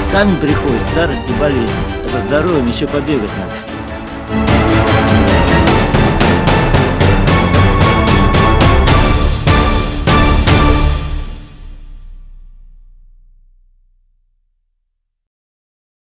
Сами приходят старость и болезнь, а за здоровьем еще побегать надо.